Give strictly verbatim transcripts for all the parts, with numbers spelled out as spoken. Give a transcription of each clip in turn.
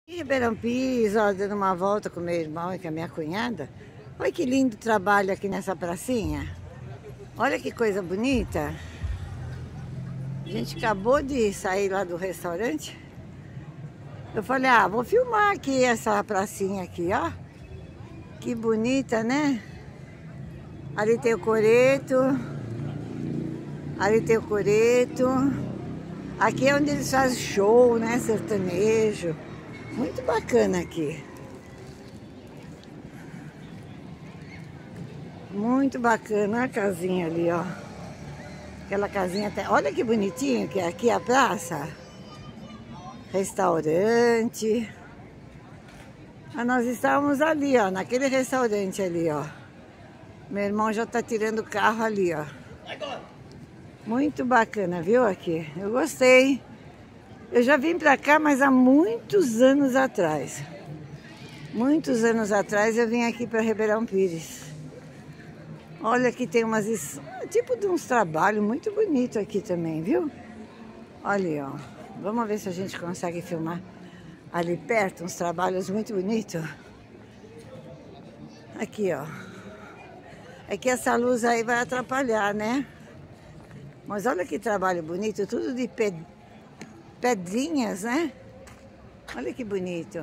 Em Ribeirão Pires, ó, dando uma volta com meu irmão e com a minha cunhada. Olha que lindo trabalho aqui nessa pracinha. Olha que coisa bonita. A gente acabou de sair lá do restaurante. Eu falei, ah, vou filmar aqui essa pracinha aqui, ó. Que bonita, né? Ali tem o coreto. Ali tem o coreto. Aqui é onde eles fazem show, né? Sertanejo. Muito bacana aqui. Muito bacana a casinha ali, ó. Aquela casinha até... Olha que bonitinho que é aqui a praça. Restaurante. Ah, nós estávamos ali, ó. Naquele restaurante ali, ó. Meu irmão já tá tirando o carro ali, ó. Muito bacana, viu, aqui? Eu gostei. Eu já vim pra cá, mas há muitos anos atrás. Muitos anos atrás eu vim aqui para Ribeirão Pires. Olha que tem umas... Tipo de uns trabalhos muito bonitos aqui também, viu? Olha aí, ó. Vamos ver se a gente consegue filmar ali perto uns trabalhos muito bonitos. Aqui, ó. É que essa luz aí vai atrapalhar, né? Mas olha que trabalho bonito, tudo de pedra. Pedrinhas, né? Olha que bonito.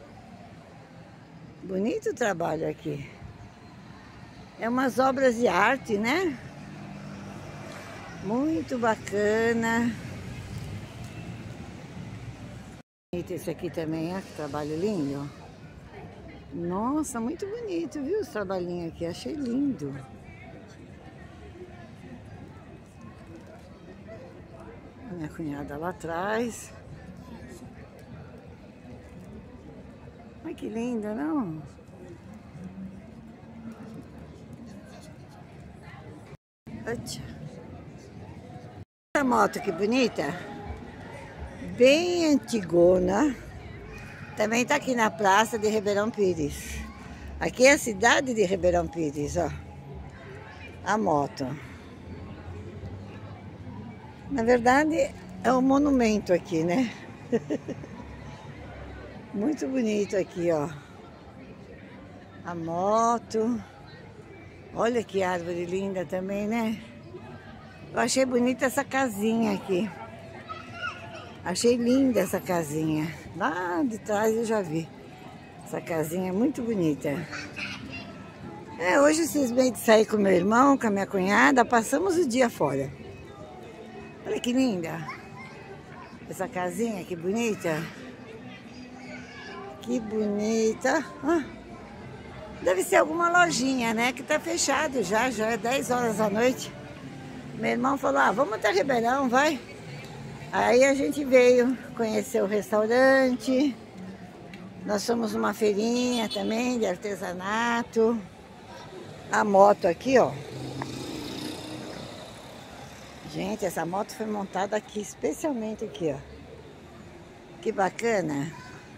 Bonito o trabalho aqui. É umas obras de arte, né? Muito bacana. Bonito esse aqui também, ó, que trabalho lindo. Nossa, muito bonito, viu? Os trabalhinhos aqui, achei lindo. Minha cunhada lá atrás. Ai, que linda, não? Essa moto que bonita. Bem antigona. Também tá aqui na praça de Ribeirão Pires. Aqui é a cidade de Ribeirão Pires, ó. A moto. Na verdade, é um monumento aqui, né? Muito bonito aqui, ó. A moto. Olha que árvore linda também, né? Eu achei bonita essa casinha aqui. Achei linda essa casinha. Lá de trás eu já vi. Essa casinha é muito bonita. É, hoje eu cismei de sair com meu irmão, com a minha cunhada. Passamos o dia fora. Olha que linda. Essa casinha, que bonita. Que bonita. Ah, deve ser alguma lojinha, né? Que tá fechado já, já é dez horas da noite. Meu irmão falou, ah, vamos até Ribeirão, vai. Aí a gente veio conhecer o restaurante. Nós fomos numa feirinha também de artesanato. A moto aqui, ó. Gente, essa moto foi montada aqui, especialmente aqui, ó. Que bacana.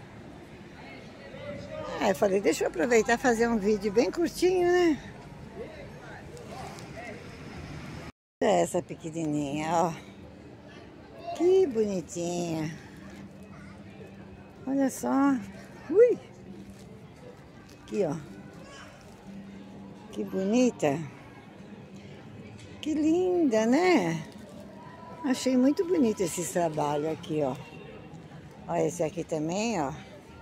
É, eu falei, deixa eu aproveitar e fazer um vídeo bem curtinho, né? Essa pequenininha, ó. Que bonitinha. Olha só. Ui. Aqui, ó. Que bonita. Que linda, né? Achei muito bonito esse trabalho aqui, ó. Olha esse aqui também, ó.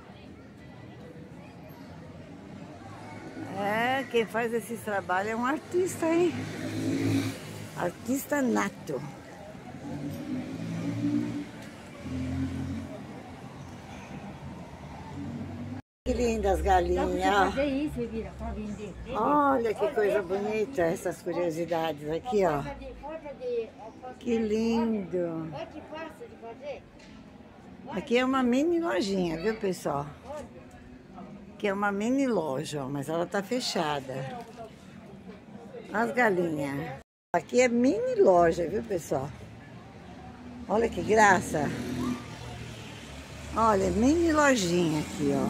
É, quem faz esse trabalho é um artista, hein? Artista nato. Que lindas galinhas, ó. Olha que coisa bonita essas curiosidades aqui, ó. Que lindo. Aqui é uma mini lojinha, viu, pessoal? Aqui é uma mini loja, ó, mas ela tá fechada. As galinhas. Aqui é mini loja, viu, pessoal? Olha que graça. Olha, mini lojinha aqui, ó.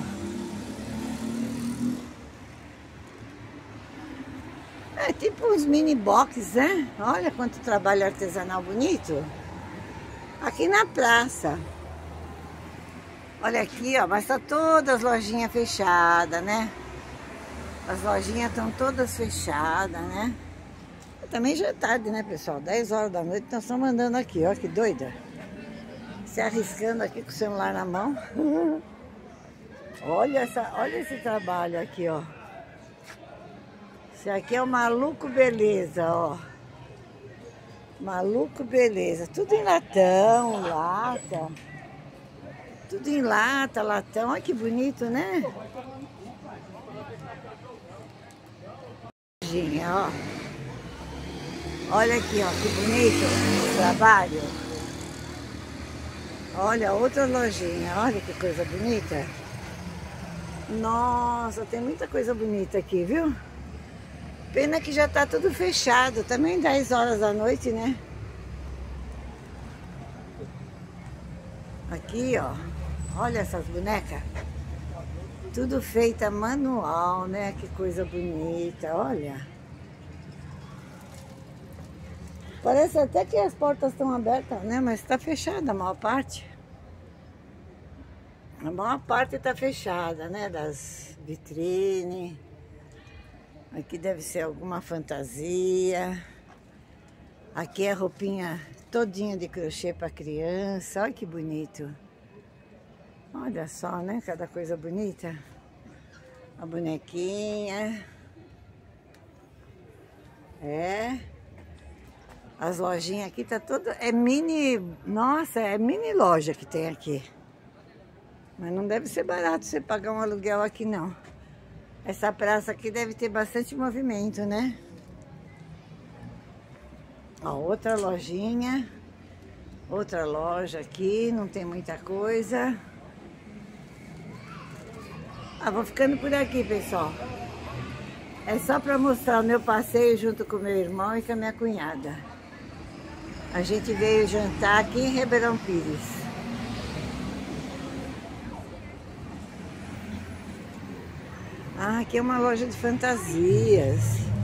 É tipo uns mini box, né? Olha quanto trabalho artesanal bonito. Aqui na praça. Olha aqui, ó, mas tá todas as lojinhas fechadas, né? As lojinhas estão todas fechadas, né? Também já é tarde, né, pessoal? dez horas da noite, nós estamos andando aqui, ó, que doida. Se arriscando aqui com o celular na mão. Olha, essa, olha esse trabalho aqui, ó. Esse aqui é o Maluco Beleza, ó. Maluco Beleza. Tudo em latão, lata. Tudo em lata, latão. Olha que bonito, né? Ó. Olha aqui, ó, que bonito o trabalho. Olha, outra lojinha. Olha que coisa bonita. Nossa, tem muita coisa bonita aqui, viu? Pena que já tá tudo fechado. Também dez horas da noite, né? Aqui, ó. Olha essas bonecas. Tudo feita manual, né? Que coisa bonita, olha. Parece até que as portas estão abertas, né? Mas tá fechada a maior parte. A maior parte tá fechada, né? Das vitrines. Aqui deve ser alguma fantasia. Aqui é roupinha todinha de crochê para criança. Olha que bonito. Olha só, né? Cada coisa bonita. A bonequinha. É. As lojinhas aqui tá toda... É mini... Nossa, é mini loja que tem aqui. Mas não deve ser barato você pagar um aluguel aqui, não. Essa praça aqui deve ter bastante movimento, né? Ó, outra lojinha. Outra loja aqui. Não tem muita coisa. Ah, vou ficando por aqui, pessoal. É só para mostrar o meu passeio junto com meu irmão e com a minha cunhada. A gente veio jantar aqui em Ribeirão Pires. Ah, aqui é uma loja de fantasias.